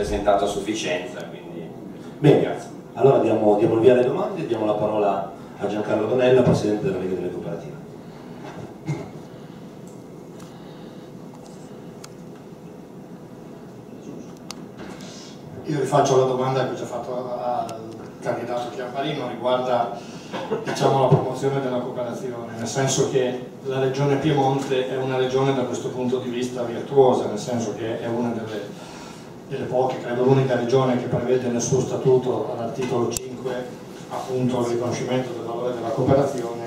presentato a sufficienza, quindi bene, grazie. Allora diamo il via alle domande, diamo la parola a Giancarlo Donella, Presidente della Lega delle Cooperative. Io rifaccio la domanda che ho già fatto al candidato Chiamparino, riguarda, diciamo, la promozione della cooperazione, nel senso che la Regione Piemonte è una regione da questo punto di vista virtuosa, nel senso che è una delle poche, credo l'unica regione che prevede nel suo statuto all'articolo 5 appunto il riconoscimento del valore della cooperazione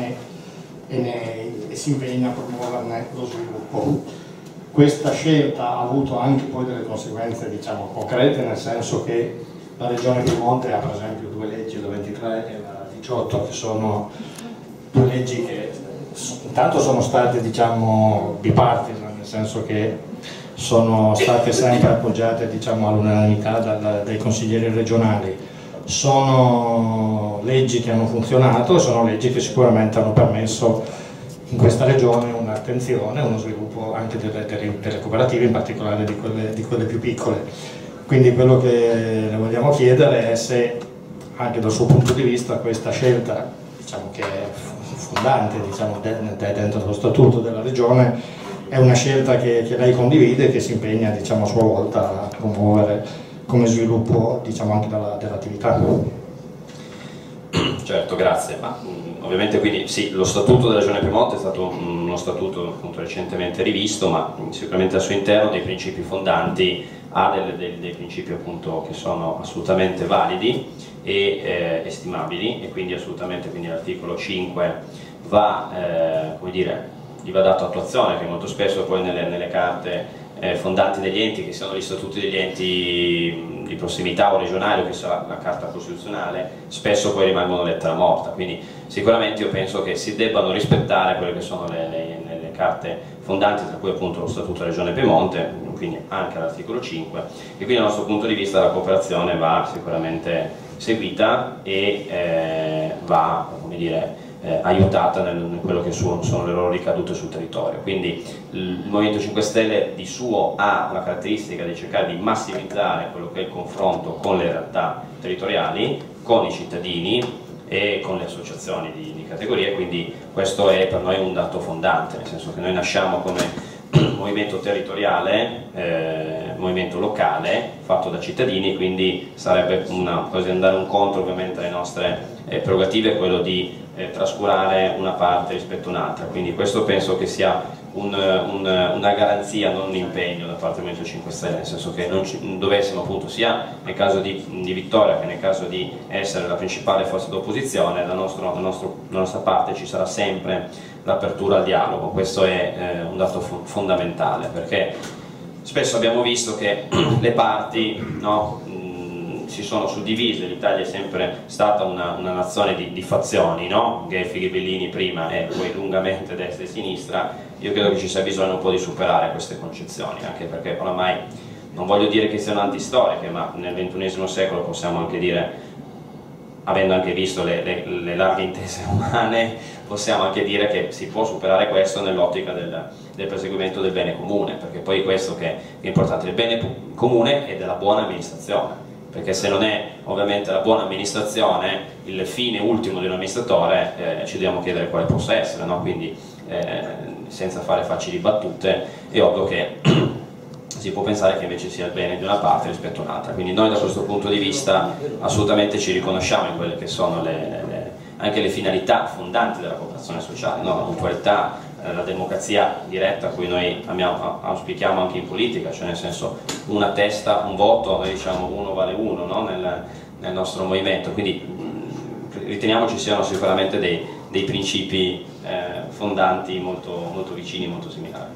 e si impegna a promuoverne lo sviluppo. Questa scelta ha avuto anche poi delle conseguenze, diciamo, concrete, nel senso che la Regione Piemonte ha per esempio due leggi, la 23 e la 18, che sono due leggi che intanto sono state, diciamo, bipartisan, nel senso che sono state sempre appoggiate, diciamo, all'unanimità dai consiglieri regionali. Sono leggi che hanno funzionato e sono leggi che sicuramente hanno permesso in questa regione un'attenzione, uno sviluppo anche delle cooperative, in particolare di quelle più piccole. Quindi quello che le vogliamo chiedere è se anche dal suo punto di vista questa scelta, diciamo, che è fondante, diciamo, dentro lo statuto della regione, è una scelta che lei condivide e che si impegna, diciamo, a sua volta a promuovere come sviluppo, diciamo, anche dell'attività. Certo, grazie. Ovviamente, quindi sì, lo statuto della Regione Piemonte è stato uno statuto appunto recentemente rivisto, ma sicuramente al suo interno dei principi fondanti ha dei principi appunto che sono assolutamente validi e stimabili, e quindi assolutamente, quindi l'articolo 5 va, come dire, gli va dato attuazione, che molto spesso poi nelle carte fondanti degli enti, che siano gli statuti degli enti di prossimità o regionali, o che sia la carta costituzionale, spesso poi rimangono lettera morta. Quindi sicuramente io penso che si debbano rispettare quelle che sono le carte fondanti, tra cui appunto lo statuto della Regione Piemonte, quindi anche l'articolo 5, e quindi dal nostro punto di vista la cooperazione va sicuramente seguita e va, come dire, aiutata in quello che sono le loro ricadute sul territorio. Quindi il Movimento 5 Stelle di suo ha la caratteristica di cercare di massimizzare quello che è il confronto con le realtà territoriali, con i cittadini e con le associazioni di categoria, quindi questo è per noi un dato fondante, nel senso che noi nasciamo come movimento territoriale, movimento locale fatto da cittadini, quindi sarebbe una cosa di andare incontro ovviamente alle nostre prerogative, quello di trascurare una parte rispetto a un'altra. Quindi questo penso che sia una garanzia, non un impegno da parte del Movimento 5 Stelle, nel senso che non dovessimo appunto, sia nel caso di vittoria che nel caso di essere la principale forza d'opposizione, dalla nostra parte ci sarà sempre l'apertura al dialogo. Questo è un dato fondamentale, perché spesso abbiamo visto che le parti, no, si sono suddivise. L'Italia è sempre stata una nazione di fazioni, no? Gheffi, Ghibellini prima e poi lungamente destra e sinistra. Io credo che ci sia bisogno un po' di superare queste concezioni, anche perché oramai, non voglio dire che siano antistoriche, ma nel XXI secolo possiamo anche dire, avendo anche visto le larghe intese umane, possiamo anche dire che si può superare questo nell'ottica del perseguimento del bene comune, perché poi questo che è importante, il bene comune e della buona amministrazione, perché se non è ovviamente la buona amministrazione il fine ultimo di un amministratore, ci dobbiamo chiedere quale possa essere, no? Quindi senza fare facili battute è ovvio che si può pensare che invece sia il bene di una parte rispetto a un'altra. Quindi noi da questo punto di vista assolutamente ci riconosciamo in quelle che sono anche le finalità fondanti della cooperazione sociale, no? La mutualità, la democrazia diretta a cui noi auspichiamo anche in politica, cioè nel senso una testa, un voto, noi diciamo uno vale uno, no? nel nostro movimento, quindi riteniamo ci siano sicuramente dei principi fondanti molto, molto vicini, molto similari.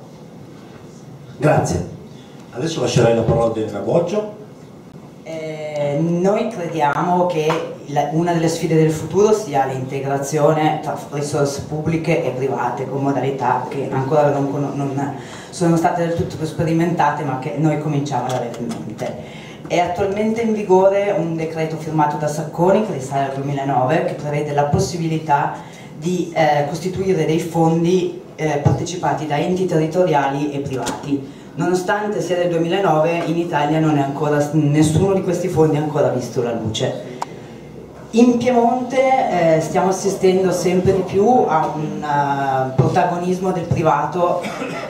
Grazie. Adesso lascerei la parola a Daniela Boggio. Noi crediamo che una delle sfide del futuro sia l'integrazione tra risorse pubbliche e private, con modalità che ancora non sono state del tutto sperimentate, ma che noi cominciamo ad avere in mente. È attualmente in vigore un decreto firmato da Sacconi, che risale al 2009, che prevede la possibilità di costituire dei fondi partecipati da enti territoriali e privati. nonostante sia del 2009 in Italia non è ancora, nessuno di questi fondi ha ancora visto la luce. In Piemonte stiamo assistendo sempre di più a un protagonismo del privato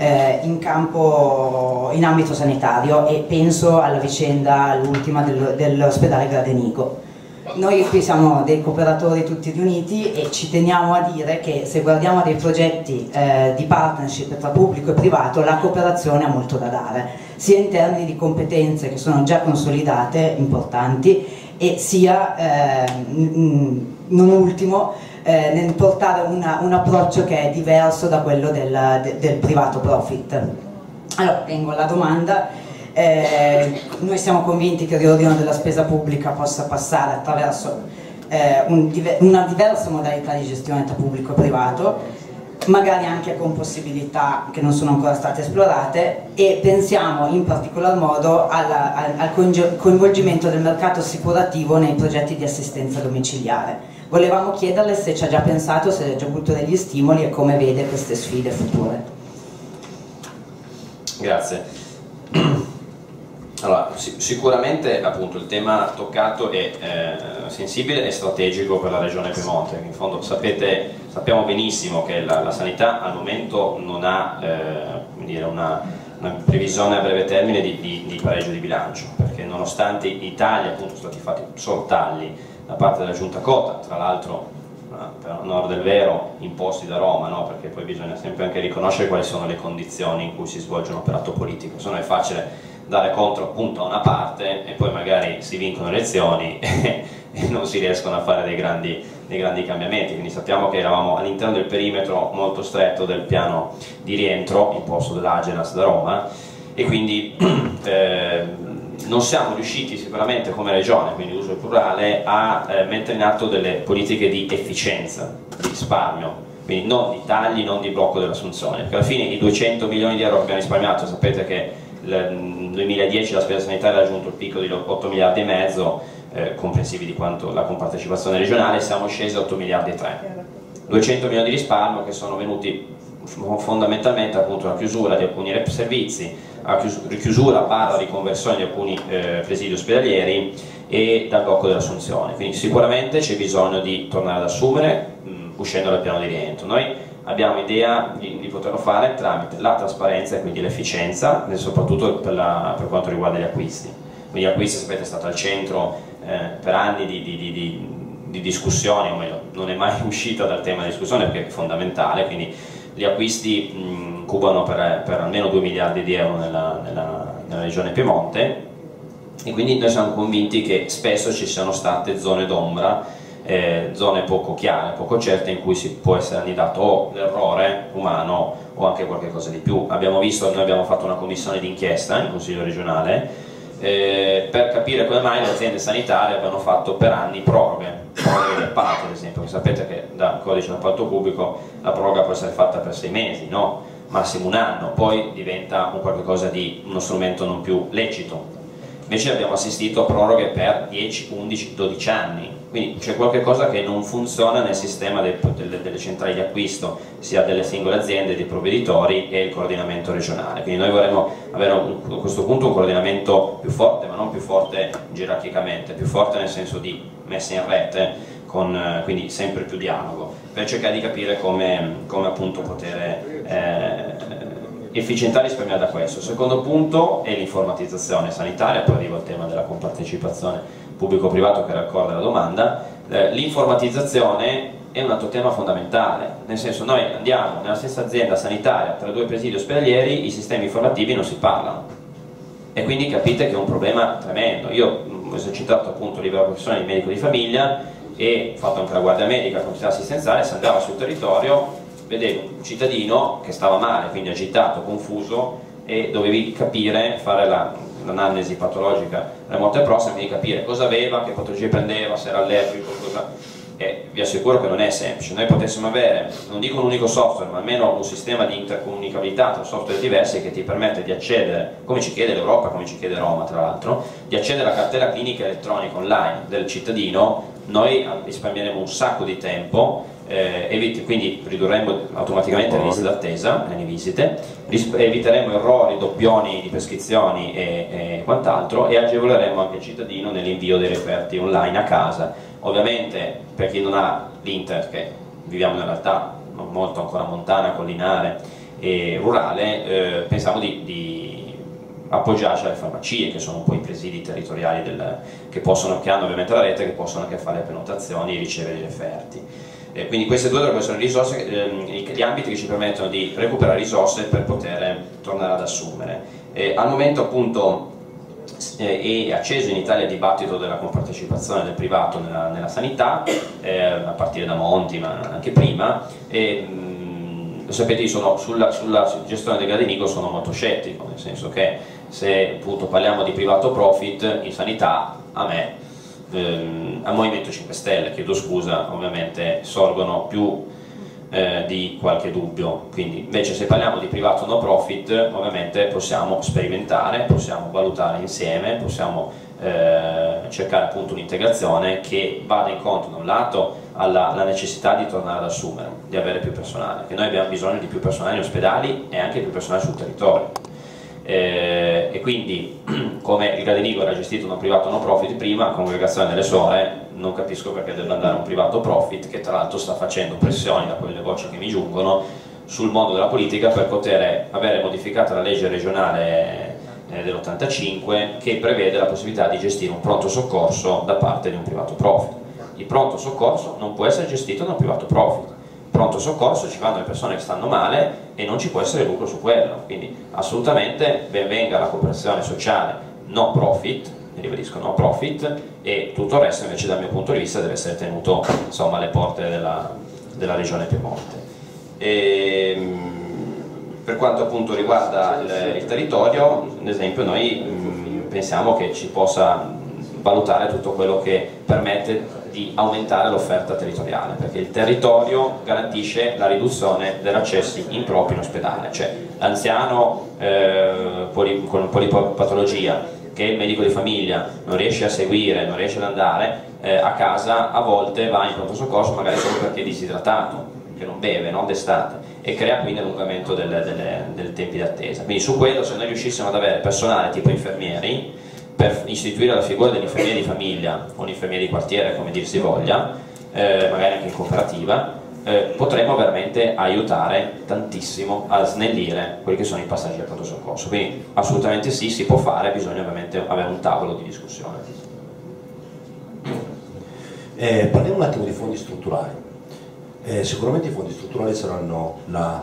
in ambito sanitario, e penso alla vicenda, l'ultima dell'ospedale Gradenigo. Noi qui siamo dei cooperatori tutti riuniti e ci teniamo a dire che se guardiamo dei progetti di partnership tra pubblico e privato, la cooperazione ha molto da dare, sia in termini di competenze che sono già consolidate, importanti, e sia, non ultimo, nel portare un approccio che è diverso da quello del privato profit. Allora, vengo alla domanda. Noi siamo convinti che il riordino della spesa pubblica possa passare attraverso una diversa modalità di gestione tra pubblico e privato, magari anche con possibilità che non sono ancora state esplorate, e pensiamo in particolar modo al coinvolgimento del mercato assicurativo nei progetti di assistenza domiciliare. Volevamo chiederle se ci ha già pensato, se ha già avuto degli stimoli e come vede queste sfide future. Grazie. Allora, sicuramente appunto il tema toccato è sensibile e strategico per la Regione Piemonte. In fondo sappiamo benissimo che la sanità al momento non ha una previsione a breve termine di pareggio di bilancio, perché nonostante in Italia appunto sono stati fatti solo tagli da parte della Giunta Cota, tra l'altro per onor del vero imposti da Roma, no? Perché poi bisogna sempre anche riconoscere quali sono le condizioni in cui si svolge un operato politico, se no è facile dare contro appunto a una parte e poi magari si vincono le elezioni e non si riescono a fare dei grandi cambiamenti. Quindi sappiamo che eravamo all'interno del perimetro molto stretto del piano di rientro imposto dall'Agenas da Roma, e quindi non siamo riusciti sicuramente come regione, quindi uso il plurale, a mettere in atto delle politiche di efficienza, di risparmio, quindi non di tagli, non di blocco delle assunzioni, perché alla fine i 200 milioni di euro che abbiamo risparmiato, sapete che nel 2010 la spesa sanitaria ha raggiunto il picco di 8 miliardi e mezzo, comprensivi di quanto la compartecipazione regionale, siamo scesi a 8 miliardi e 3. 200 milioni di risparmio che sono venuti fondamentalmente appunto alla chiusura di alcuni servizi, alla richiusura barra riconversione di alcuni presidi ospedalieri e dal blocco delle assunzioni. Quindi sicuramente c'è bisogno di tornare ad assumere uscendo dal piano di rientro. Noi abbiamo idea di poterlo fare tramite la trasparenza e quindi l'efficienza, soprattutto per quanto riguarda gli acquisti. Quindi gli acquisti, sapete, è stato al centro per anni di discussioni, o meglio, non è mai uscita dal tema di discussione perché è fondamentale, quindi gli acquisti cubano per almeno 2 miliardi di euro nella regione Piemonte, e quindi noi siamo convinti che spesso ci siano state zone d'ombra, zone poco chiare, poco certe, in cui si può essere annidato o l'errore umano o anche qualche cosa di più. Abbiamo visto, noi abbiamo fatto una commissione d'inchiesta in Consiglio regionale per capire come mai le aziende sanitarie abbiano fatto per anni proroghe di appalto, ad esempio. Sapete che da codice d'appalto pubblico la proroga può essere fatta per 6 mesi, no? Massimo un anno, poi diventa uno strumento non più lecito. Invece abbiamo assistito a proroghe per 10, 11, 12 anni, quindi c'è qualche cosa che non funziona nel sistema delle centrali di acquisto, sia delle singole aziende, dei provveditori e il coordinamento regionale. Quindi noi vorremmo avere a questo punto un coordinamento più forte, ma non più forte gerarchicamente, più forte nel senso di messa in rete, quindi sempre più dialogo, per cercare di capire come appunto poter efficientare e risparmiare da questo. Il secondo punto è l'informatizzazione sanitaria, poi arrivo al tema della compartecipazione pubblico-privato che era il core della domanda. L'informatizzazione è un altro tema fondamentale, nel senso noi andiamo nella stessa azienda sanitaria, tra 2 presidi ospedalieri, i sistemi informativi non si parlano, e quindi capite che è un problema tremendo. Io ho esercitato appunto libera professione di medico di famiglia e ho fatto anche la guardia medica, la comunità assistenziale, si andava sul territorio, vedevo un cittadino che stava male, quindi agitato, confuso, e dovevi capire, fare l'analisi patologica remota e prossima, quindi capire cosa aveva, che patologie prendeva, se era allergico, e vi assicuro che non è semplice. Noi potessimo avere, non dico un unico software, ma almeno un sistema di intercomunicabilità tra software diversi che ti permette di accedere, come ci chiede l'Europa, come ci chiede Roma tra l'altro, di accedere alla cartella clinica elettronica online del cittadino. Noi risparmieremo un sacco di tempo quindi ridurremo automaticamente le liste d'attesa nelle visite, eviteremo errori, doppioni di prescrizioni e quant'altro, e agevoleremo anche il cittadino nell'invio dei referti online a casa. Ovviamente per chi non ha l'internet, che viviamo in una realtà molto ancora montana, collinare e rurale, pensiamo di appoggiarci alle farmacie, che sono un po' i presidi territoriali che hanno ovviamente la rete, che possono anche fare le prenotazioni e ricevere i referti. Quindi queste due dovrebbero essere risorse, gli ambiti che ci permettono di recuperare risorse per poter tornare ad assumere. Al momento appunto è acceso in Italia il dibattito della compartecipazione del privato nella sanità, a partire da Monti ma anche prima, e lo sapete, io sono sulla gestione del gradinico sono molto scettico, nel senso che se appunto parliamo di privato profit in sanità, al Movimento 5 Stelle, chiedo scusa, ovviamente sorgono più di qualche dubbio. Quindi invece se parliamo di privato no profit, ovviamente possiamo sperimentare, possiamo valutare insieme, possiamo cercare appunto un'integrazione che vada incontro da un lato alla necessità di tornare ad assumere, di avere più personale, che noi abbiamo bisogno di più personale in ospedali e anche più personale sul territorio. E quindi, come il gradinico era gestito da un privato no profit prima, la Congregazione delle Suore, non capisco perché debba andare un privato profit, che tra l'altro sta facendo pressioni, da quelle voci che mi giungono, sul mondo della politica per poter avere modificata la legge regionale dell'85, che prevede la possibilità di gestire un pronto soccorso da parte di un privato profit. Il pronto soccorso non può essere gestito da un privato profit. Pronto soccorso ci vanno le persone che stanno male e non ci può essere lucro su quello, quindi assolutamente ben venga la cooperazione sociale no profit, mi ribadisco no profit, e tutto il resto invece dal mio punto di vista deve essere tenuto insomma alle porte della regione Piemonte. Per quanto appunto riguarda il territorio, ad esempio noi pensiamo che ci possa valutare tutto quello che permette di aumentare l'offerta territoriale, perché il territorio garantisce la riduzione degli accessi impropri in ospedale, cioè l'anziano con polipatologia che il medico di famiglia non riesce a seguire, non riesce ad andare a casa, a volte va in pronto soccorso magari solo perché è disidratato, che non beve, non d'estate, e crea quindi allungamento dei tempi di attesa. Quindi su quello, se noi riuscissimo ad avere personale tipo infermieri, per istituire la figura dell'infermiere di famiglia o l'infermiere di quartiere, come dir si voglia, magari anche in cooperativa, potremmo veramente aiutare tantissimo a snellire quelli che sono i passaggi al pronto soccorso. Quindi assolutamente sì, si può fare, bisogna ovviamente avere un tavolo di discussione. Parliamo un attimo di fondi strutturali. Sicuramente i fondi strutturali saranno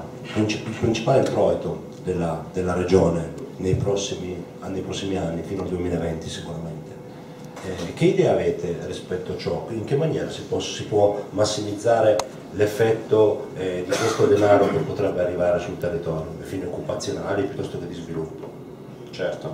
il principale introito della regione nei prossimi anni, fino al 2020 sicuramente. Che idea avete rispetto a ciò? In che maniera si può massimizzare l'effetto di questo denaro che potrebbe arrivare sul territorio, a fini occupazionali piuttosto che di sviluppo? Certo,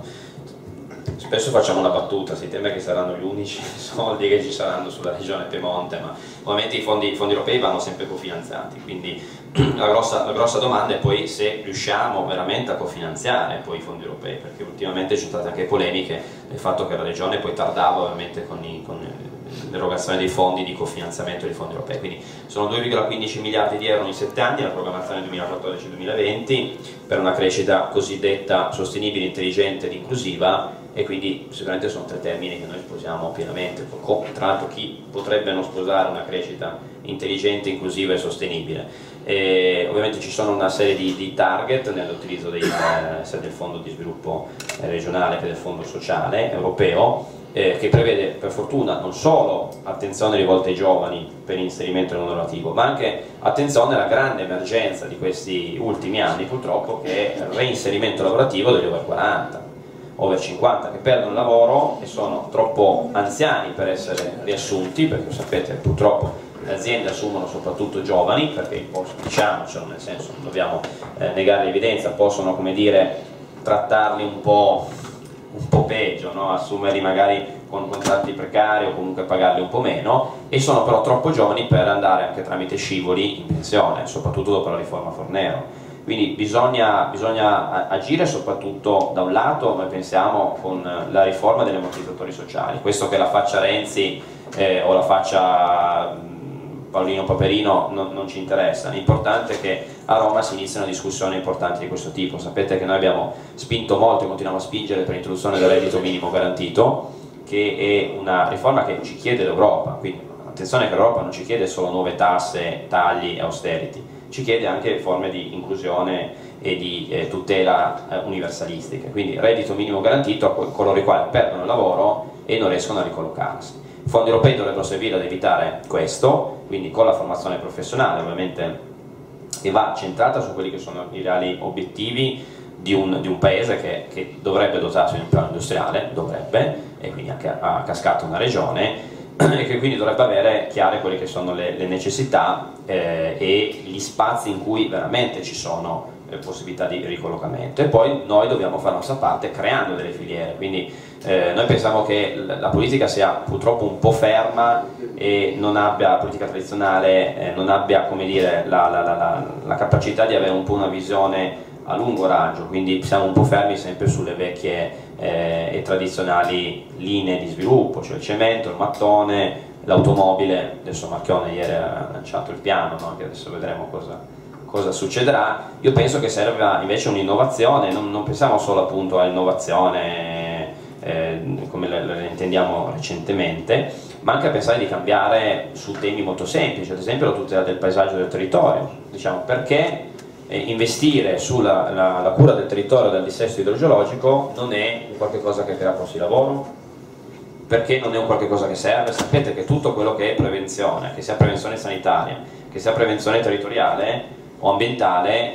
spesso facciamo una battuta, si teme che saranno gli unici soldi che ci saranno sulla regione Piemonte, ma ovviamente i fondi europei vanno sempre cofinanziati, quindi la grossa domanda è poi se riusciamo veramente a cofinanziare poi i fondi europei, perché ultimamente ci sono state anche polemiche del fatto che la regione poi tardava ovviamente con l'erogazione dei fondi di cofinanziamento dei fondi europei. Quindi sono 2,15 miliardi di euro in 7 anni, la programmazione 2014-2020, per una crescita cosiddetta sostenibile, intelligente ed inclusiva, e quindi sicuramente sono 3 termini che noi sposiamo pienamente. Tra l'altro chi potrebbe non sposare una crescita intelligente, inclusiva e sostenibile? Ovviamente ci sono una serie di target nell'utilizzo sia del fondo di sviluppo regionale che del fondo sociale europeo, che prevede per fortuna non solo attenzione rivolta ai giovani per l'inserimento nel mondo lavorativo, ma anche attenzione alla grande emergenza di questi ultimi anni purtroppo, che è il reinserimento lavorativo degli over 40, over 50, che perdono il lavoro e sono troppo anziani per essere riassunti, perché sapete purtroppo le aziende assumono soprattutto giovani, perché diciamocelo, nel senso, non dobbiamo negare l'evidenza, possono, come dire, trattarli un po' peggio, no? Assumerli magari con contratti precari o comunque pagarli un po' meno, e sono però troppo giovani per andare anche tramite scivoli in pensione, soprattutto dopo la riforma Fornero. Quindi bisogna agire soprattutto da un lato, noi pensiamo, con la riforma degli ammortizzatori sociali, questo che la faccia Renzi o la faccia Paolino Paperino non ci interessa, l'importante è che a Roma si iniziano discussioni importanti di questo tipo. Sapete che noi abbiamo spinto molto e continuiamo a spingere per l'introduzione del reddito minimo garantito, che è una riforma che ci chiede l'Europa, quindi attenzione che l'Europa non ci chiede solo nuove tasse, tagli e austerity, ci chiede anche forme di inclusione e di tutela universalistiche, quindi reddito minimo garantito a coloro i quali perdono il lavoro e non riescono a ricollocarsi. I fondi europei dovrebbero servire ad evitare questo, quindi con la formazione professionale ovviamente, che va centrata su quelli che sono i reali obiettivi di un paese che dovrebbe dotarsi di un piano industriale, dovrebbe, e quindi anche a cascata una regione, e che quindi dovrebbe avere chiare quelle che sono le necessità e gli spazi in cui veramente ci sono possibilità di ricollocamento, e poi noi dobbiamo fare la nostra parte creando delle filiere. Quindi noi pensiamo che la politica sia purtroppo un po' ferma e non abbia, la politica tradizionale non abbia, come dire, la capacità di avere un po' una visione a lungo raggio, quindi siamo un po' fermi sempre sulle vecchie e tradizionali linee di sviluppo, cioè il cemento, il mattone, l'automobile. Adesso Marchionne ieri ha lanciato il piano, no? Che adesso vedremo cosa succederà. Io penso che serva invece un'innovazione, non pensiamo solo appunto all'innovazione come le intendiamo recentemente, ma anche a pensare di cambiare su temi molto semplici, ad esempio la tutela del paesaggio e del territorio. Diciamo, perché investire sulla cura del territorio dal dissesto idrogeologico non è un qualche cosa che crea posti di lavoro? Perché non è un qualche cosa che serve? Sapete che tutto quello che è prevenzione, che sia prevenzione sanitaria, che sia prevenzione territoriale o ambientale,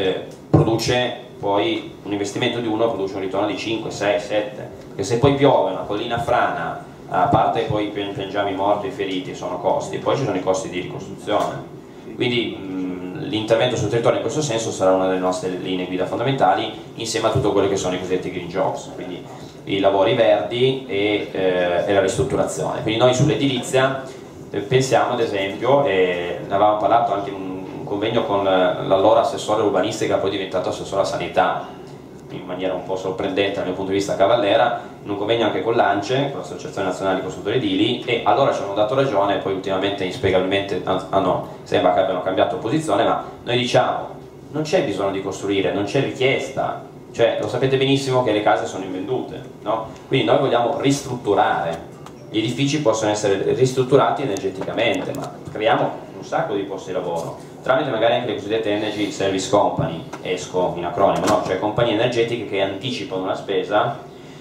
produce poi un investimento di uno, produce un ritorno di 5, 6, 7, perché se poi piove, una collina frana, a parte poi piangiamo i morti e i feriti, sono costi, poi ci sono i costi di ricostruzione. Quindi l'intervento sul territorio in questo senso sarà una delle nostre linee guida fondamentali, insieme a tutto quello che sono i cosiddetti green jobs, quindi i lavori verdi e la ristrutturazione. Quindi noi sull'edilizia pensiamo, ad esempio, e ne avevamo parlato anche in un convegno con l'allora assessore urbanistica, poi diventato assessore alla sanità, in maniera un po' sorprendente dal mio punto di vista Cavallera, in un convegno anche con l'ANCE, con l'Associazione Nazionale di Costruttori Edili, e allora ci hanno dato ragione, poi ultimamente inspiegabilmente sembra che abbiano cambiato posizione, ma noi diciamo non c'è bisogno di costruire, non c'è richiesta, cioè lo sapete benissimo che le case sono invendute, no? Quindi noi vogliamo ristrutturare, gli edifici possono essere ristrutturati energeticamente, ma creiamo un sacco di posti di lavoro tramite magari anche le cosiddette Energy Service Company, ESCO in acronimo, no? Cioè compagnie energetiche che anticipano la spesa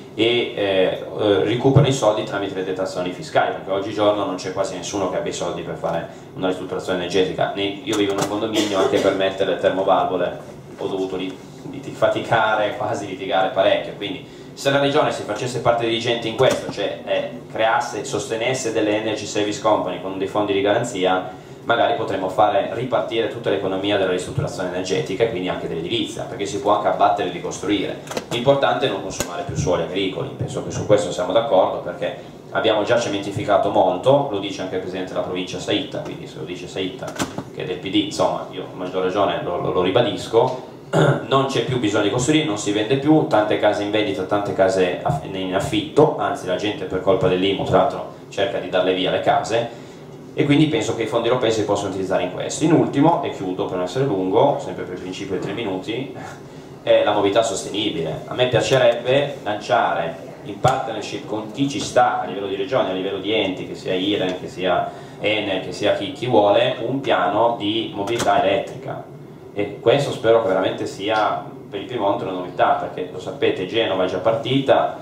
e recuperano i soldi tramite le detrazioni fiscali, perché oggigiorno non c'è quasi nessuno che abbia i soldi per fare una ristrutturazione energetica. Io vivo in un condominio, anche per mettere le termovalvole ho dovuto faticare, quasi litigare parecchio, quindi se la regione si facesse parte dirigente in questo, cioè creasse, sostenesse delle Energy Service Company con dei fondi di garanzia, magari potremmo fare ripartire tutta l'economia della ristrutturazione energetica e quindi anche dell'edilizia, perché si può anche abbattere e ricostruire. L'importante è non consumare più suoli agricoli, penso che su questo siamo d'accordo, perché abbiamo già cementificato molto, lo dice anche il Presidente della provincia Saitta, quindi se lo dice Saitta, che è del PD, insomma io a maggior ragione lo ribadisco, non c'è più bisogno di costruire, non si vende più, tante case in vendita, tante case in affitto, anzi la gente per colpa dell'IMU tra l'altro cerca di darle via le case, e quindi penso che i fondi europei si possono utilizzare in questo. In ultimo, e chiudo per non essere lungo, sempre per il principio dei 3 minuti, è la mobilità sostenibile. A me piacerebbe lanciare in partnership con chi ci sta a livello di regione, a livello di enti, che sia IREN, che sia Enel, che sia chi vuole, un piano di mobilità elettrica. E questo spero che veramente sia per il Piemonte una novità, perché lo sapete, Genova è già partita,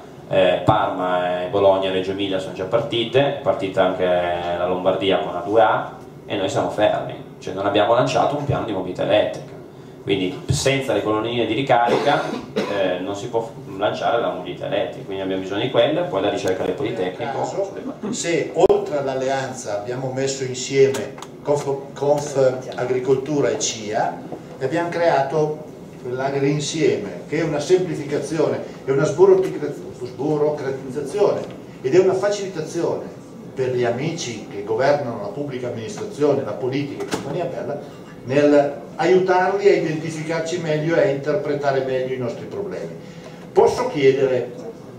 Parma, Bologna e Reggio Emilia sono già partite, è partita anche la Lombardia con la 2A e noi siamo fermi, cioè non abbiamo lanciato un piano di mobilità elettrica, quindi senza le colonnine di ricarica non si può lanciare la mobilità elettrica, quindi abbiamo bisogno di quella, poi la ricerca del Politecnico. Se oltre all'alleanza abbiamo messo insieme Conf Agricoltura e CIA e abbiamo creato l'agrinsieme, che è una semplificazione, è una sburocratizzazione ed è una facilitazione per gli amici che governano la pubblica amministrazione, la politica e compagnia bella, nel aiutarli a identificarci meglio e a interpretare meglio i nostri problemi. Posso chiedere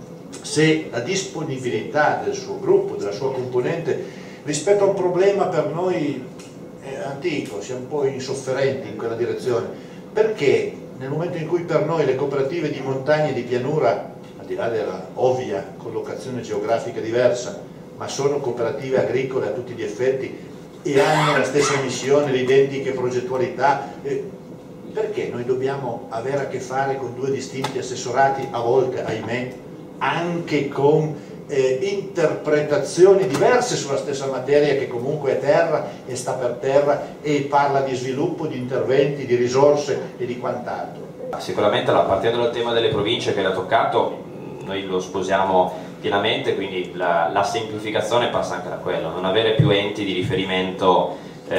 se la disponibilità del suo gruppo, della sua componente, rispetto a un problema per noi antico, siamo un po' insofferenti in quella direzione, perché nel momento in cui per noi le cooperative di montagna e di pianura, al di là della ovvia collocazione geografica diversa, ma sono cooperative agricole a tutti gli effetti e hanno la stessa missione, le identiche progettualità, perché noi dobbiamo avere a che fare con due distinti assessorati, a volte, ahimè, anche con interpretazioni diverse sulla stessa materia, che comunque è terra e sta per terra e parla di sviluppo, di interventi, di risorse e di quant'altro? Sicuramente, partendo dal tema delle province che l'ha toccato, noi lo sposiamo pienamente, quindi la semplificazione passa anche da quello, non avere più enti di riferimento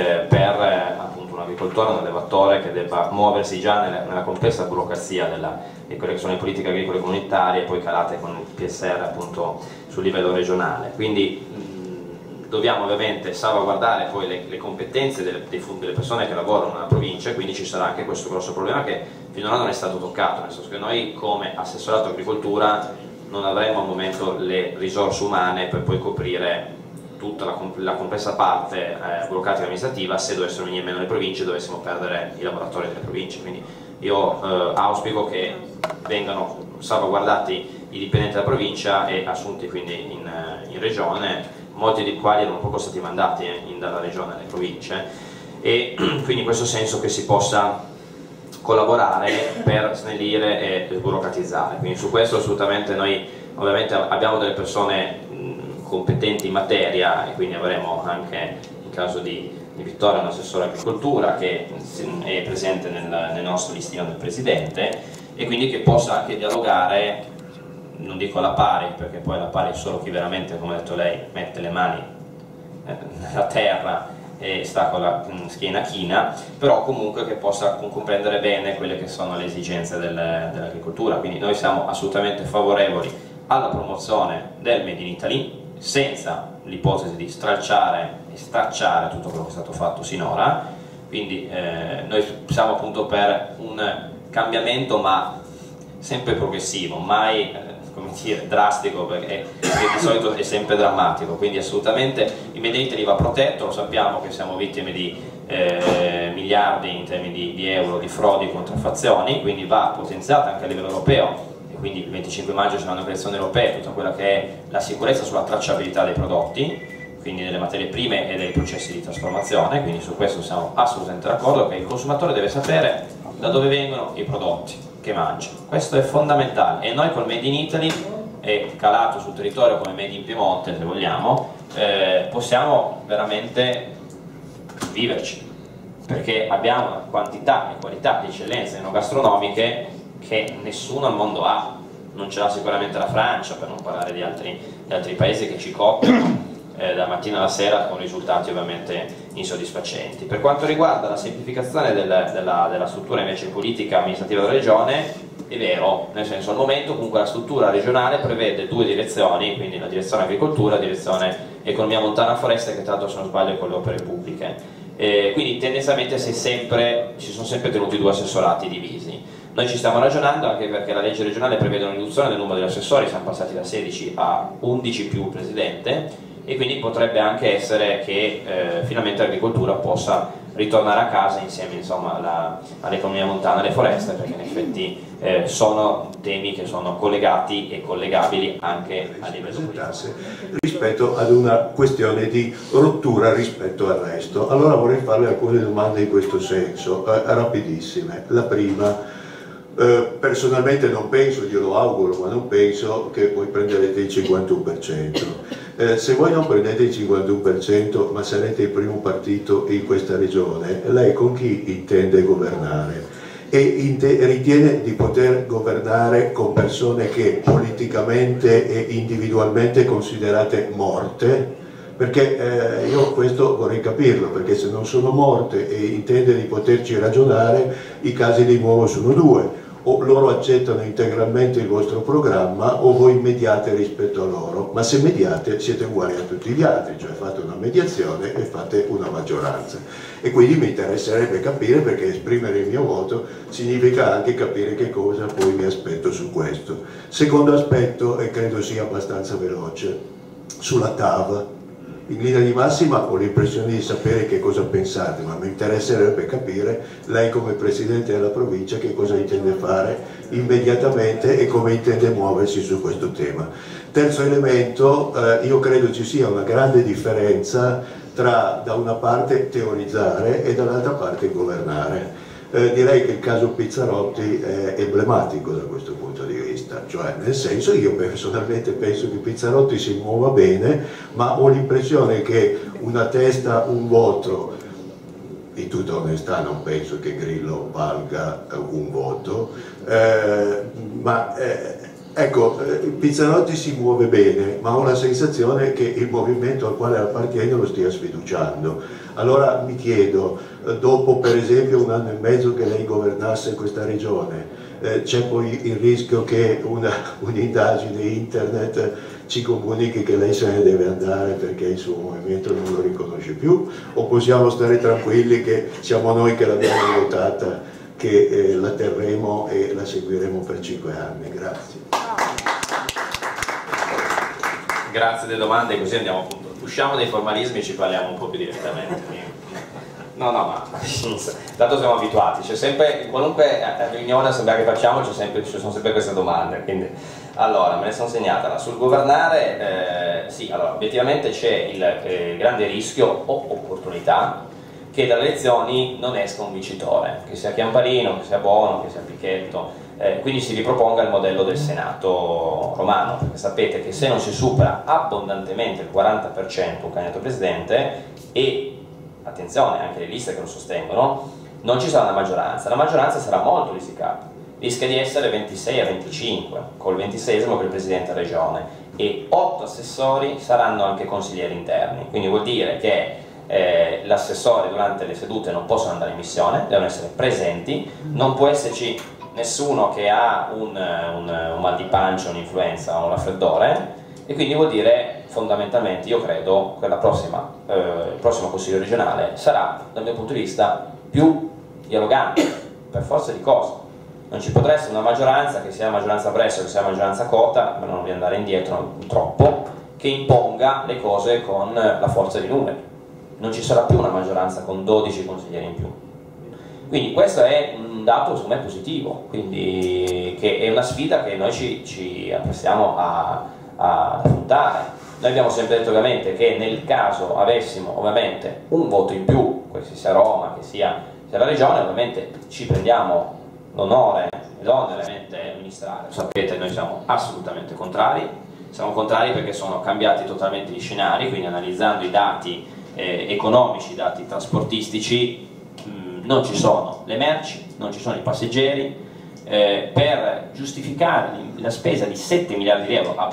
per appunto un agricoltore, un allevatore che debba muoversi già nella complessa burocrazia di quelle che sono le politiche agricole comunitarie, poi calate con il PSR appunto sul livello regionale. Quindi dobbiamo ovviamente salvaguardare poi le competenze delle persone che lavorano nella provincia, e quindi ci sarà anche questo grosso problema che finora non è stato toccato, nel senso che noi come assessorato agricoltura non avremo al momento le risorse umane per poi coprire tutta la complessa parte burocratica amministrativa se dovessero venire meno le province e dovessimo perdere i lavoratori delle province. Quindi io auspico che vengano salvaguardati i dipendenti della provincia e assunti quindi in regione, molti dei quali erano proprio stati mandati dalla regione alle province, e quindi in questo senso che si possa collaborare per snellire e sburocratizzare. Quindi su questo assolutamente noi ovviamente abbiamo delle persone competenti in materia, e quindi avremo anche in caso di Vittoria un assessore agricoltura che è presente nel nostro listino del presidente, e quindi che possa anche dialogare, non dico alla pari, perché poi alla pari solo chi veramente, come ha detto lei, mette le mani nella terra e sta con la schiena china, però comunque che possa comprendere bene quelle che sono le esigenze dell'agricoltura. Quindi noi siamo assolutamente favorevoli alla promozione del Made in Italy, senza l'ipotesi di stralciare e stracciare tutto quello che è stato fatto sinora. Quindi noi siamo appunto per un cambiamento, ma sempre progressivo, mai come dire, drastico, perché di solito è sempre drammatico. Quindi assolutamente il Made in Italy va protetto, lo sappiamo che siamo vittime di miliardi in termini di euro di frodi e contraffazioni, quindi va potenziata anche a livello europeo, e quindi il 25 maggio ci saranno le elezioni europee, tutta quella che è la sicurezza sulla tracciabilità dei prodotti, quindi delle materie prime e dei processi di trasformazione. Quindi su questo siamo assolutamente d'accordo, che il consumatore deve sapere da dove vengono i prodotti che mangia. Questo è fondamentale, e noi col Made in Italy, e calato sul territorio come Made in Piemonte se vogliamo, possiamo veramente viverci, perché abbiamo una quantità e qualità di eccellenze enogastronomiche che nessuno al mondo ha. Non ce l'ha sicuramente la Francia, per non parlare di altri paesi che ci copiano da mattina alla sera con risultati ovviamente insoddisfacenti. Per quanto riguarda la semplificazione della struttura invece politica amministrativa della regione, è vero, nel senso al momento comunque la struttura regionale prevede due direzioni, quindi la direzione agricoltura e la direzione economia montana foreste, che tra l'altro se non sbaglio con le opere pubbliche, quindi tendenzialmente ci sono sempre tenuti due assessorati divisi. Noi ci stiamo ragionando, anche perché la legge regionale prevede una riduzione del numero degli assessori, siamo passati da 16 a 11 più presidente, e quindi potrebbe anche essere che finalmente l'agricoltura possa ritornare a casa insieme all'economia montana e alle foreste, perché in effetti sono temi che sono collegati e collegabili anche a livello politico. Rispetto ad una questione di rottura rispetto al resto. Allora vorrei farle alcune domande in questo senso, rapidissime. La prima, personalmente non penso, glielo auguro, ma non penso che voi prenderete il 51%. Se voi non prendete il 51%, ma sarete il primo partito in questa regione, lei con chi intende governare? E ritiene di poter governare con persone che politicamente e individualmente considerate morte? Perché io questo vorrei capirlo, perché se non sono morte e intende di poterci ragionare, i casi di nuovo sono due: o loro accettano integralmente il vostro programma o voi mediate rispetto a loro, ma se mediate siete uguali a tutti gli altri, cioè fate una mediazione e fate una maggioranza. E quindi mi interesserebbe capire, perché esprimere il mio voto significa anche capire che cosa poi mi aspetto su questo. Secondo aspetto, e credo sia abbastanza veloce, sulla TAV. in linea di massima ho l'impressione di sapere che cosa pensate, ma mi interesserebbe capire lei come Presidente della provincia che cosa intende fare immediatamente e come intende muoversi su questo tema. Terzo elemento, io credo ci sia una grande differenza tra da una parte teorizzare e dall'altra parte governare. Direi che il caso Pizzarotti è emblematico da questo punto di vista, cioè nel senso, io personalmente penso che Pizzarotti si muova bene, ma ho l'impressione che una testa, un voto, in tutta onestà non penso che Grillo valga un voto, ecco, Pizzarotti si muove bene, ma ho la sensazione che il movimento al quale appartiene lo stia sfiduciando. Allora mi chiedo, dopo per esempio 1 anno e mezzo che lei governasse questa regione, c'è poi il rischio che un'indagine internet ci comunichi che lei se ne deve andare perché il suo movimento non lo riconosce più, o possiamo stare tranquilli che siamo noi che l'abbiamo votata, che la terremo e la seguiremo per 5 anni? Grazie. Grazie delle domande, così andiamo appunto, usciamo dai formalismi e ci parliamo un po' più direttamente. No, ma tanto siamo abituati, c'è sempre, in qualunque riunione che facciamo ci sono sempre queste domande, quindi allora me ne sono segnata. Sul governare, sì, allora obiettivamente c'è il grande rischio o opportunità che dalle elezioni non esca un vincitore, che sia Chiamparino, che sia Bono, che sia Picchetto, quindi si riproponga il modello del Senato romano, perché sapete che se non si supera abbondantemente il 40% un candidato presidente, e attenzione anche le liste che lo sostengono, non ci sarà una maggioranza, la maggioranza sarà molto risicata, rischia di essere 26 a 25, col 26esimo per il presidente della regione, e 8 assessori saranno anche consiglieri interni, quindi vuol dire che l'assessore durante le sedute non possono andare in missione, devono essere presenti, non può esserci nessuno che ha un mal di pancia, un'influenza o un raffreddore, e quindi vuol dire fondamentalmente, io credo che il prossimo Consiglio regionale sarà dal mio punto di vista più dialogante, per forza di cose. Non ci potrà essere una maggioranza, che sia la maggioranza Bresso, che sia la maggioranza Cota, per non riandare indietro troppo, che imponga le cose con la forza di numeri. Non ci sarà più una maggioranza con 12 consiglieri in più. Quindi questo è un dato secondo me positivo, quindi che è una sfida che noi ci apprestiamo ad affrontare. Noi abbiamo sempre detto ovviamente che nel caso avessimo ovviamente un voto in più, che sia Roma, che sia la regione, ovviamente ci prendiamo l'onore e l'onere ministeriale. Sapete, noi siamo assolutamente contrari, siamo contrari perché sono cambiati totalmente gli scenari, quindi analizzando i dati economici, i dati trasportistici, non ci sono le merci, non ci sono i passeggeri. Per giustificare la spesa di 7 miliardi di euro a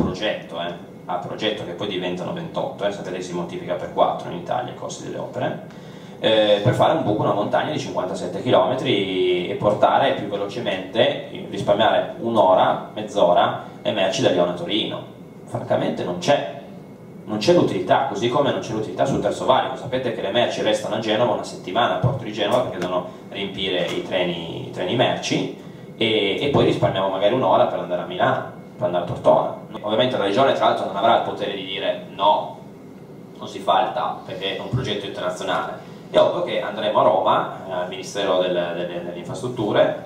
progetto che poi diventano 28, sapete che si moltiplica per 4 in Italia i costi delle opere, per fare un buco, una montagna di 57 km e portare più velocemente, risparmiare un'ora, mezz'ora le merci da Lione a Torino. Francamente non c'è l'utilità, così come non c'è l'utilità sul Terzo Valico. Sapete che le merci restano a Genova una settimana, a Porto di Genova, perché devono riempire i treni merci, e poi risparmiamo magari un'ora per andare a Milano, per andare a Tortona. Ovviamente la regione tra l'altro non avrà il potere di dire no, non si fa il TAP perché è un progetto internazionale. È ovvio che andremo a Roma, al Ministero delle Infrastrutture,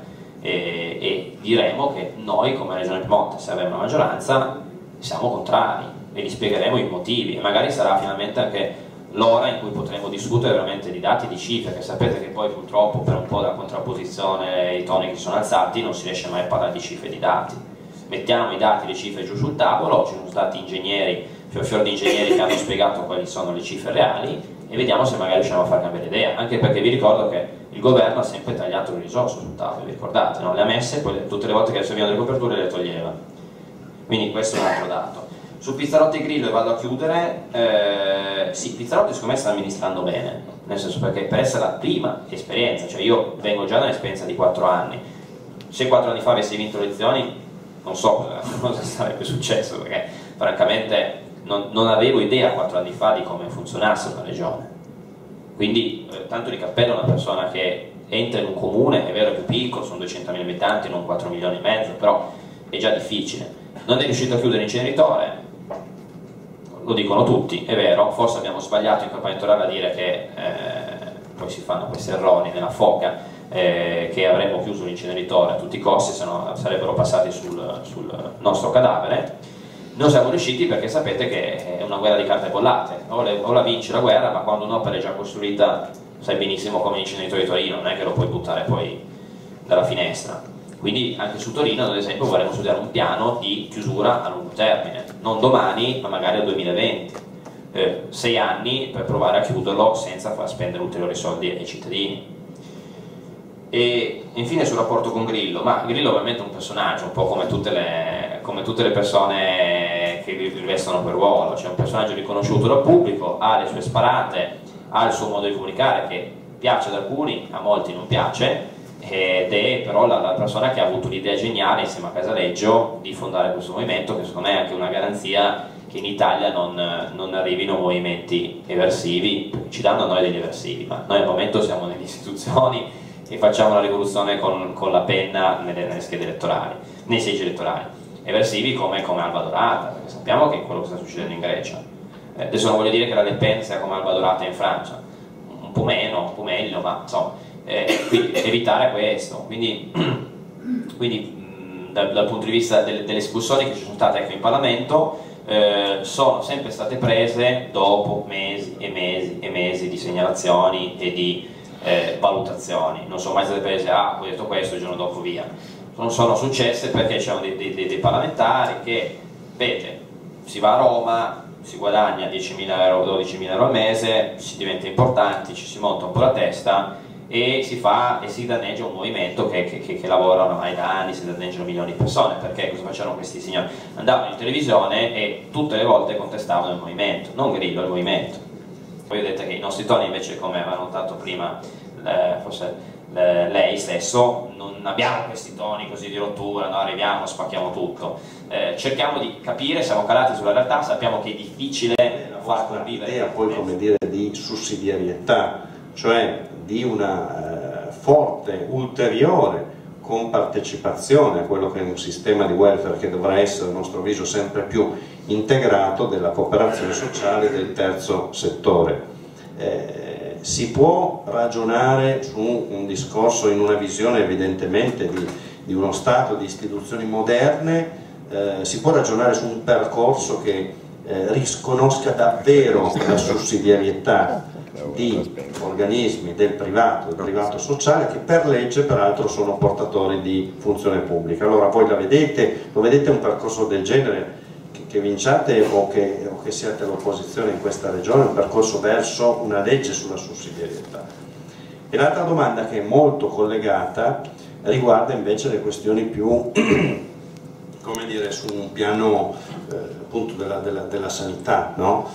e diremo che noi come Regione Piemonte, se avremo una maggioranza, siamo contrari, e gli spiegheremo i motivi, e magari sarà finalmente anche l'ora in cui potremo discutere veramente di dati, di cifre, che sapete che poi purtroppo per un po' della contrapposizione e i toni che sono alzati non si riesce mai a parlare di cifre e di dati. Mettiamo i dati e le cifre giù sul tavolo, ci sono stati ingegneri, fior di ingegneri che hanno spiegato quali sono le cifre reali, e vediamo se magari riusciamo a far cambiare idea, anche perché vi ricordo che il governo ha sempre tagliato le risorse sul tavolo, vi ricordate, no? Le ha messe, poi tutte le volte che servivano delle coperture le toglieva, quindi questo è un altro dato. Su Pizzarotti e Grillo, e vado a chiudere, sì, Pizzarotti secondo me sta amministrando bene, nel senso perché per essere la prima esperienza, cioè io vengo già da un'esperienza di 4 anni, se 4 anni fa avessi vinto le elezioni non so cosa sarebbe successo, perché francamente non avevo idea 4 anni fa di come funzionasse una regione, quindi tanto di cappello una persona che entra in un comune, è vero è più piccolo, sono 200.000 abitanti, non 4 milioni e mezzo, però è già difficile. Non è riuscito a chiudere l'inceneritore, lo dicono tutti, è vero, forse abbiamo sbagliato in campagna elettorale a dire che poi si fanno questi errori nella foca, che avremmo chiuso l'inceneritore a tutti i costi, se no sarebbero passati sul nostro cadavere. Non siamo riusciti perché sapete che è una guerra di carte bollate, o la vinci la guerra, ma quando un'opera è già costruita sai benissimo come l'inceneritore di Torino, non è che lo puoi buttare poi dalla finestra. Quindi anche su Torino, ad esempio, vorremmo studiare un piano di chiusura a lungo termine, non domani, ma magari al 2020, 6 anni per provare a chiuderlo senza far spendere ulteriori soldi ai cittadini. E infine sul rapporto con Grillo, ma Grillo è ovviamente un personaggio, un po' come tutte le persone che rivestono quel ruolo, cioè un personaggio riconosciuto dal pubblico, ha le sue sparate, ha il suo modo di comunicare che piace ad alcuni, a molti non piace, ed è però la persona che ha avuto l'idea geniale insieme a Casaleggio di fondare questo movimento, che secondo me è anche una garanzia che in Italia non arrivino movimenti eversivi, ci danno a noi degli eversivi, ma noi al momento siamo nelle istituzioni e facciamo la rivoluzione con la penna nelle schede elettorali, nei seggi elettorali, eversivi come Alba Dorata, perché sappiamo che è quello che sta succedendo in Grecia. Adesso non voglio dire che la Le Pen sia come Alba Dorata in Francia, un po' meno, un po' meglio, ma insomma, quindi evitare questo. Quindi dal punto di vista delle espulsioni che ci sono state in Parlamento, sono sempre state prese dopo mesi e mesi e mesi di segnalazioni e di valutazioni, non sono mai state prese, poi detto questo, il giorno dopo via. Sono successe perché c'erano dei parlamentari che, vedete, si va a Roma, si guadagna 10.000 euro, 12.000 euro al mese, si diventa importanti, ci si monta un po' la testa e si danneggia un movimento che lavora ormai da anni, si danneggiano milioni di persone. Perché cosa facevano questi signori? Andavano in televisione e tutte le volte contestavano il movimento, non Grillo, il movimento. Poi vedete che i nostri toni invece, come aveva notato prima forse lei stesso, non abbiamo questi toni così di rottura, no? Arriviamo, spacchiamo tutto, cerchiamo di capire, siamo calati sulla realtà, sappiamo che è difficile far convivere. L'idea poi, come dire, di sussidiarietà, cioè di una forte, ulteriore compartecipazione a quello che è un sistema di welfare che dovrà essere, a nostro avviso, sempre più integrato, della cooperazione sociale e del terzo settore. Si può ragionare su un discorso in una visione evidentemente di uno Stato, di istituzioni moderne, si può ragionare su un percorso che riconosca davvero la sussidiarietà di organismi del privato sociale, che per legge peraltro sono portatori di funzione pubblica. Allora voi lo vedete un percorso del genere, che vinciate o che siate all'opposizione in questa regione, un percorso verso una legge sulla sussidiarietà. E l'altra domanda, che è molto collegata, riguarda invece le questioni più come dire, su un piano appunto della sanità, no?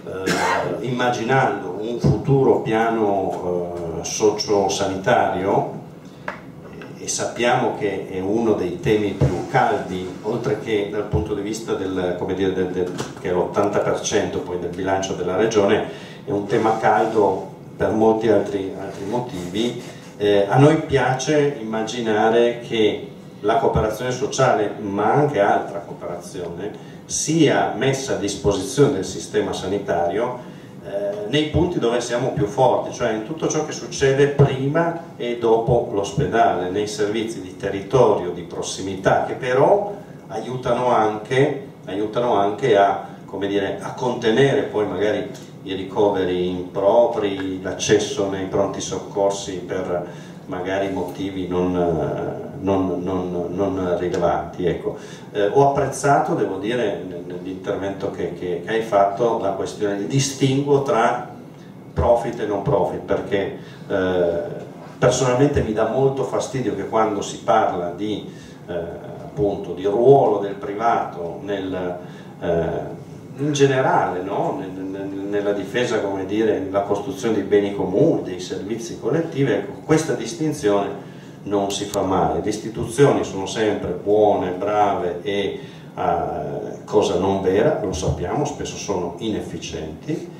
Immaginando un futuro piano sociosanitario, e sappiamo che è uno dei temi più caldi, oltre che dal punto di vista del, come dire, che è l'80% poi del bilancio della regione, è un tema caldo per molti altri motivi. A noi piace immaginare che la cooperazione sociale, ma anche altra cooperazione, sia messa a disposizione del sistema sanitario nei punti dove siamo più forti, cioè in tutto ciò che succede prima e dopo l'ospedale, nei servizi di territorio, di prossimità, che però aiutano anche a, come dire, a contenere poi magari i ricoveri impropri, l'accesso nei pronti soccorsi per magari motivi non rilevanti. Ecco. Ho apprezzato, devo dire, nell'intervento che hai fatto, la questione di distinguo tra profit e non profit, perché personalmente mi dà molto fastidio che quando si parla di appunto di ruolo del privato in generale, no? Nella difesa, come dire, nella costruzione di beni comuni, dei servizi collettivi, ecco, questa distinzione non si fa mai. Le istituzioni sono sempre buone, brave e cosa non vera, lo sappiamo, spesso sono inefficienti,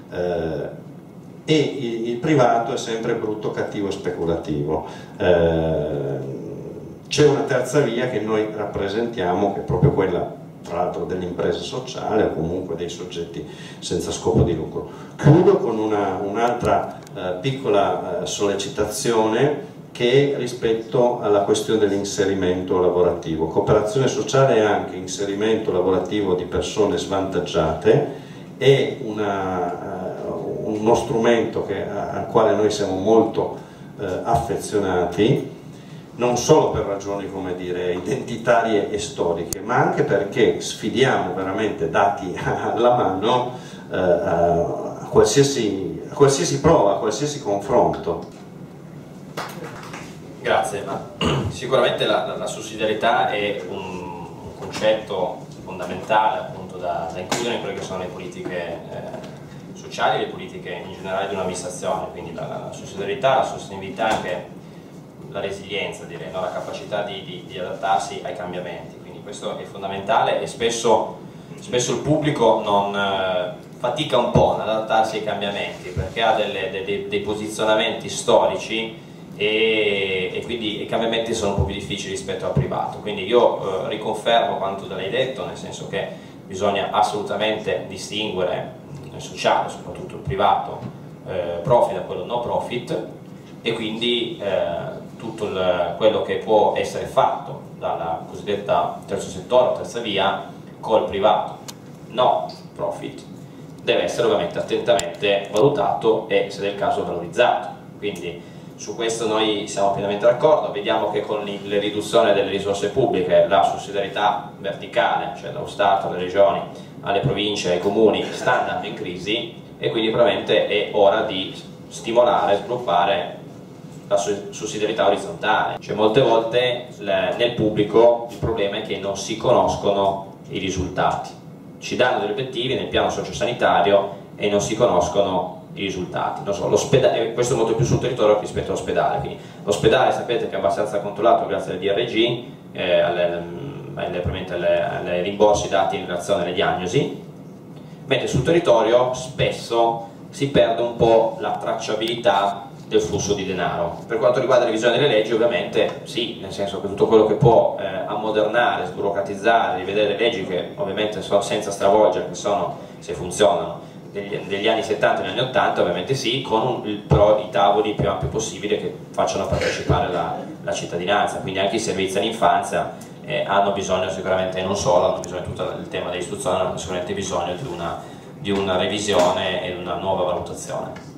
e il privato è sempre brutto, cattivo e speculativo. C'è una terza via che noi rappresentiamo, che è proprio quella tra l'altro dell'impresa sociale o comunque dei soggetti senza scopo di lucro. Chiudo con un'altra piccola sollecitazione che rispetto alla questione dell'inserimento lavorativo. Cooperazione sociale è anche inserimento lavorativo di persone svantaggiate, è uno strumento al quale noi siamo molto affezionati, non solo per ragioni, come dire, identitarie e storiche, ma anche perché sfidiamo veramente, dati alla mano, a qualsiasi prova, a qualsiasi confronto. Grazie, ma sicuramente la sussidiarietà è un concetto fondamentale appunto da includere in quelle che sono le politiche sociali e le politiche in generale di un'amministrazione, quindi la sussidiarietà, la sostenibilità e anche la resilienza, direi, no? La capacità di adattarsi ai cambiamenti, quindi questo è fondamentale e spesso il pubblico fatica un po' ad adattarsi ai cambiamenti perché ha dei posizionamenti storici e quindi i cambiamenti sono un po' più difficili rispetto al privato, quindi io riconfermo quanto da lei detto, nel senso che bisogna assolutamente distinguere il sociale, soprattutto il privato, profit da quello no profit, e quindi tutto quello che può essere fatto dalla cosiddetta terzo settore o terza via col privato no profit deve essere ovviamente attentamente valutato e se del caso valorizzato, quindi su questo noi siamo pienamente d'accordo. Vediamo che con la riduzione delle risorse pubbliche la sussidiarietà verticale, cioè dallo Stato alle regioni, alle province, ai comuni, sta andando in crisi e quindi probabilmente è ora di stimolare, sviluppare la sussidiarietà orizzontale. Cioè molte volte nel pubblico il problema è che non si conoscono i risultati, ci danno degli obiettivi nel piano sociosanitario e non si conoscono i risultati. Non so, questo è molto più sul territorio rispetto all'ospedale, quindi l'ospedale sapete che è abbastanza controllato grazie al DRG, ai rimborsi dati in relazione alle diagnosi, mentre sul territorio spesso si perde un po' la tracciabilità del flusso di denaro. Per quanto riguarda la revisione delle leggi, ovviamente sì, nel senso che tutto quello che può ammodernare, sburocratizzare, rivedere le leggi che ovviamente sono senza stravolgere, che sono, se funzionano, degli anni 70 e degli anni 80, ovviamente sì, con però i tavoli più ampi possibile che facciano partecipare la cittadinanza, quindi anche i servizi all'infanzia hanno bisogno sicuramente, non solo, hanno bisogno di tutto il tema dell'istruzione, hanno sicuramente bisogno di una revisione e di una nuova valutazione.